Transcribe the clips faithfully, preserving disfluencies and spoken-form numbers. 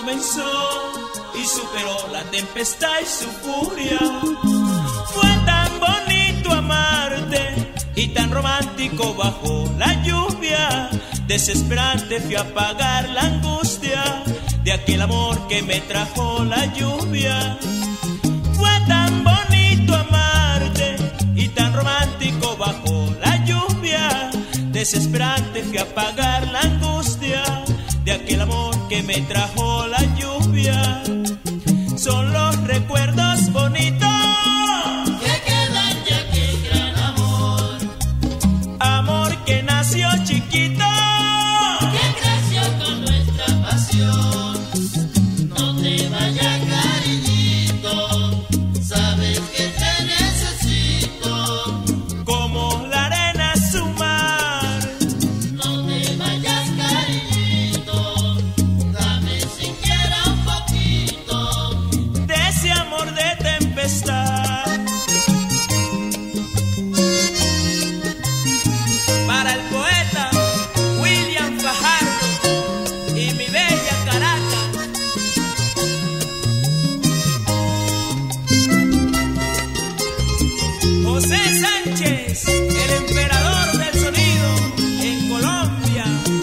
comenzó y superó la tempestad y su furia. Fue tan bonito amarte y tan romántico bajo la lluvia. Desesperante fui a apagar la angustia de aquel amor que me trajo la lluvia. Fue tan bonito amarte y tan romántico bajo la lluvia. Desesperante fui a apagar la angustia de aquel amor que me trajo la lluvia. Son los recuerdos bonitos que quedan de aquel gran amor. Amor que nació chiquito, que creció con nuestra pasión. No te vayas, cariñito, sabes que te necesito. como la arena a su mar. No te vayas, cariñito, dame siquiera un poquito De ese amor de tempestad. Para el poeta William Fajardo y mi bella Caracas. José Sánchez, el emperador del sonido en Colombia.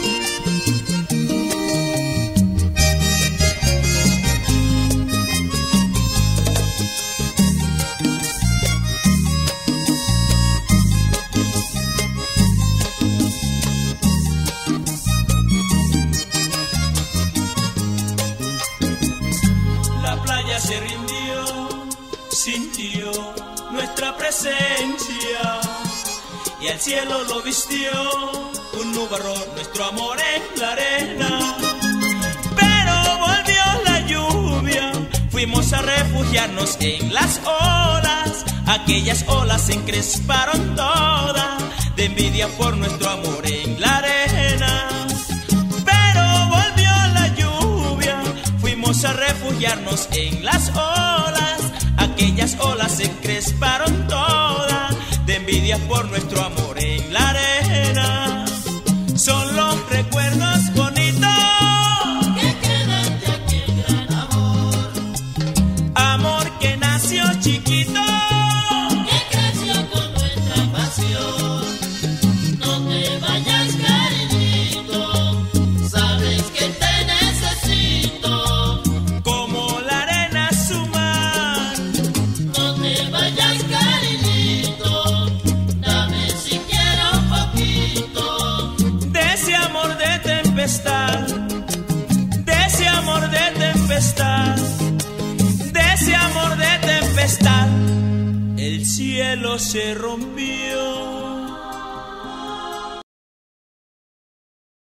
La playa se rindió, sintió nuestra presencia y al cielo lo vistió un nubarrón, nuestro amor en la arena. Pero volvió la lluvia, fuimos a refugiarnos en las olas. Aquellas olas se encresparon todas de envidia por nuestro amor en la arena. Pero volvió la lluvia, fuimos a refugiarnos en las olas. Aquellas olas se encresparon todas de envidia por nuestro amor en la arena. Son los recuerdos bonitos que quedan de aquel gran amor. amor que nació chiquito, Que creció con nuestra pasión. No te vayas, cariñito, sabes que te necesito. como la arena a su mar. No te vayas, cariñito, dame siquiera un poquito De ese amor de tempestad, de ese amor de tempestad, de ese amor de tempestad. El cielo se rompió